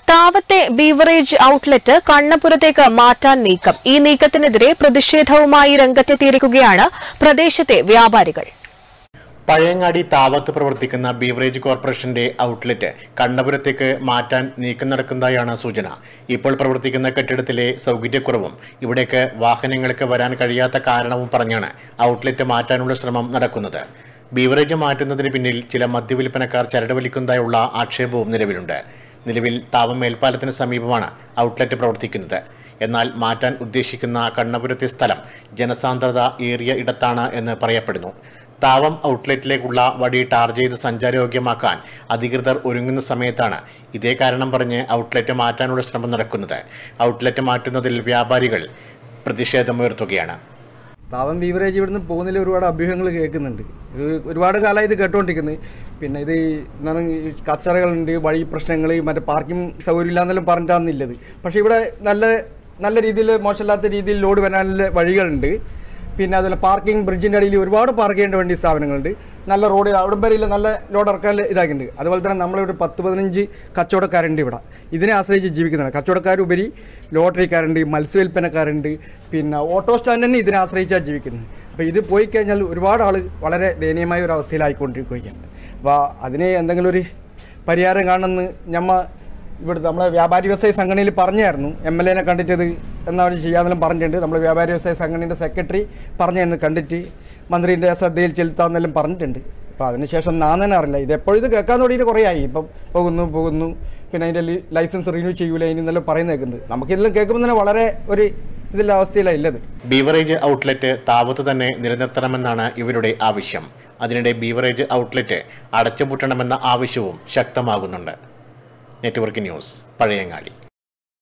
താവത്തെ beverage outlet കണ്ണപുരത്തേക്ക് മാറ്റാൻ നീക്കം. ഈ നീക്കത്തിനെതിരെ പ്രതിഷേധവുമായി രംഗത്തെത്തിയിരിക്കുകയാണ് പ്രദേശത്തെ വ്യാപാരികൾ. പഴയങ്ങാടി താവത്ത് പ്രവർത്തിക്കുന്ന ബീവറേജ് കോർപ്പറേഷന്റെ ഔട്ട്ലെറ്റ് കണ്ണപുരത്തേക്ക് മാറ്റാൻ നീക്കം നടക്കുന്നതായാണ് സൂചന. ഇപ്പോൾ പ്രവർത്തിക്കുന്ന കെട്ടിടത്തിലെ സൗകര്യക്കുറവും ഇവിടേക്ക് വാഹനങ്ങൾക്ക് വരാൻ കഴിയാത്ത കാരണവും പറഞ്ഞാണ് ഔട്ട്ലെറ്റ് മാറ്റാനുള്ള ശ്രമം നടക്കുന്നത്. ബീവറേജ് മാറ്റുന്നതിന് പിന്നിൽ ചില മദ്യവിൽപ്പനക്കാർ ചരട് വലിക്കുന്നതായുള്ള ആക്ഷേപവും നിലവിലുണ്ട്. നിലവിൽ താവം മേൽപ്പാലത്തിന് സമീപമാണ് ഔട്ട്ലെറ്റ് പ്രവർത്തിക്കുന്നത്. എന്നാൽ മാറ്റാൻ ഉദ്ദേശിക്കുന്ന കണ്ണപുരത്തെ സ്ഥലം ജനസാന്ദ്രത ഏറിയ ഇടത്താണ് എന്ന് പറയപ്പെടുന്നു. താവം ഔട്ട്ലെറ്റിലേക്കുള്ള വഴി ടാർ ചെയ്ത് സഞ്ചാരയോഗ്യമാക്കാൻ അധികൃതർ ഒരുങ്ങുന്ന സമയത്താണ് ഇതേ കാരണം പറഞ്ഞ് ഔട്ട്ലെറ്റ് മാറ്റാനുള്ള ശ്രമം നടക്കുന്നത്. ഔട്ട്ലെറ്റ് മാറ്റുന്നതിൽ വ്യാപാരികൾ പ്രതിഷേധമുയർത്തുകയാണ്. താവം ബീവറേജ് ഇവിടുന്ന് പോകുന്നതിൽ ഒരുപാട് അഭ്യൂഹങ്ങൾ കേൾക്കുന്നുണ്ട്. ഒരുപാട് കാലമായി ഇത് കേട്ടുകൊണ്ടിരിക്കുന്നത്. പിന്നെ ഇത് എന്താണ് കച്ചറകളുണ്ട്, വഴി പ്രശ്നങ്ങൾ, മറ്റേ പാർക്കിംഗ് സൗകര്യം ഇല്ലാന്നെല്ലാം പറഞ്ഞിട്ടാണെന്നില്ലത്. പക്ഷേ ഇവിടെ നല്ല രീതിയിൽ മോശമില്ലാത്ത രീതിയിൽ ലോഡ് വരാനുള്ള വഴികളുണ്ട്. പിന്നെ അതുപോലെ പാർക്കിംഗ് ബ്രിഡ്ജിൻ്റെ അടിയിൽ ഒരുപാട് പാർക്ക് ചെയ്യേണ്ട വേണ്ടി സ്ഥാപനങ്ങളുണ്ട്. നല്ല റോഡ് അവിടെ വരെയില്ല, നല്ല ലോഡ് ഇറക്കാൻ ഇതാക്കിയിട്ടുണ്ട്. അതുപോലെ തന്നെ നമ്മളിവിടെ 10-15 കച്ചവടക്കാരുണ്ട്. ഇവിടെ ഇതിനെ ആശ്രയിച്ച് ജീവിക്കുന്നതാണ്. കച്ചവടക്കാരുപരി ലോട്ടറിക്കാരുണ്ട്, മത്സ്യവില്പനക്കാരുണ്ട്, പിന്നെ ഓട്ടോ സ്റ്റാൻഡ് തന്നെ ഇതിനെ ആശ്രയിച്ചാണ് ജീവിക്കുന്നത്. അപ്പോൾ ഇത് പോയി കഴിഞ്ഞാൽ ഒരുപാട് ആൾ വളരെ ദയനീയമായ ഒരു അവസ്ഥയിലായിക്കൊണ്ടിരിക്കുകയാണ്. അപ്പോൾ അതിന് എന്തെങ്കിലും ഒരു പരിഹാരം കാണുമെന്ന് ഇവിടുത്തെ നമ്മളെ വ്യാപാരി വ്യവസായ സംഘടനയിൽ പറഞ്ഞായിരുന്നു. MLA കണ്ടിട്ട് ഇത് എന്നാണ് ചെയ്യാമെന്നെല്ലാം പറഞ്ഞിട്ടുണ്ട്. നമ്മൾ വ്യാപാരി വ്യവസായ സംഘടനയുടെ സെക്രട്ടറി പറഞ്ഞെന്ന് കണ്ടിട്ട് മന്ത്രിൻ്റെ ശ്രദ്ധയിൽ ചെലുത്താമെന്നെല്ലാം പറഞ്ഞിട്ടുണ്ട്. അപ്പോൾ അതിനുശേഷം നാന്നെന്നെ അറിയില്ല. ഇതെപ്പോഴും ഇത് കേൾക്കാൻ തുടങ്ങിയിട്ട് കുറേ ആയി. ഇപ്പം പോകുന്നു പിന്നെ അതിൻ്റെ ലൈസൻസ് റിന്യൂ ചെയ്യൂല ഇനിന്നെല്ലാം പറയുന്നത് കേൾക്കുന്നത്. നമുക്കിതെല്ലാം കേൾക്കുമ്പോൾ തന്നെ വളരെ ഒരു ഇതിലുള്ള അവസ്ഥയിലാണ് ഉള്ളത്. ബീവറേജ് ഔട്ട്ലെറ്റ് താവത്ത് തന്നെ നിലനിർത്തണമെന്നാണ് ഇവരുടെ ആവശ്യം. അതിനിടെ ബീവറേജ് ഔട്ട്ലെറ്റ് അടച്ചുപൂട്ടണമെന്ന ആവശ്യവും ശക്തമാകുന്നുണ്ട്. Network news, Pazhayangadi.